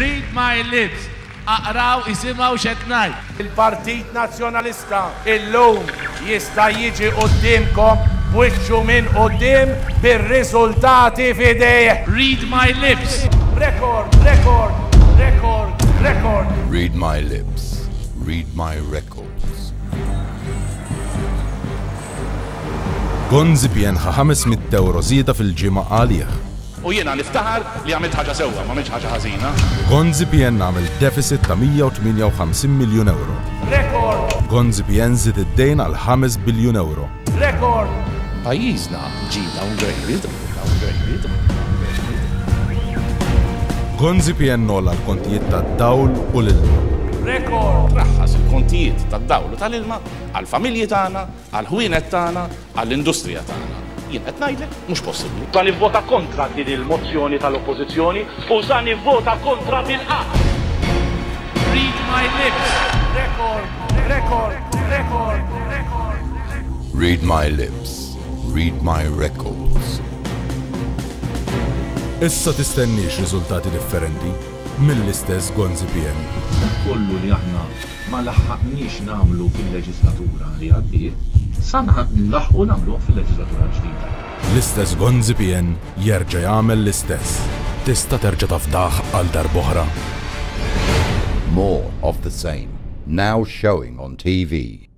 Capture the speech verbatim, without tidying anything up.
Read my lips. Aqraw isimaw xetnaj. Il-Partit Nazzjonalista illum jista' jiġi qudiemkom b'wiċċu minn quddiem bir-riżultati f'idejh. Read my lips. Record, record, record, record. Read my lips. Read my records. Gonzi bjenħa ħamesmija euro żieda fil-ġimgħa għalih. U jiena niftaħar li għamilt ħaġa sewwa, ma m'għamilx ħaġa ħażina. Gonzi Bjen għamel deficit ta' mija u tminja u ħamsin miljun euro. Rekord! Gonzi Bjen żied id-dejn għal ħames biljun euro. Rekord! Pajjiżna ġie downgraded, downgraded. Gonzi Bjen nola l-kontijiet tad-dawl u l-ilma. Rekord! Raħħas il-kontijiet tad-dawl u tal-ilma għall-familji tagħna, għall-ħwienet tagħna, għall-industrija tagħna. Jien qed ngħidlek mhux possibbli. Sa nivvota kontra din il-mozzjoni tal-oppożizzjoni u sa nivvota kontra bil-qatt. Read my lips. Rekord! Rekord! Rekord! Rekord! Read my lips. Read my records. Issa tistennix riżultati differenti mill-istess Gonzi Bjen. Kollu li aħna ma laħħaqniex nagħmlu fil-leġislatura li għaddiet, sa nlaħqu nagħmluh fil-leġislatura ġdida. L-istess Gonzi Bjen jerġa' jagħmel l-istess. Tista' terġa' tafdaħ għal darb'oħra. More of the same. Now showing on T V.